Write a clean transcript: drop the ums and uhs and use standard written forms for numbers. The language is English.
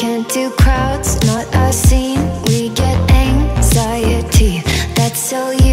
can't do crowds, not a scene. We get anxiety, that's so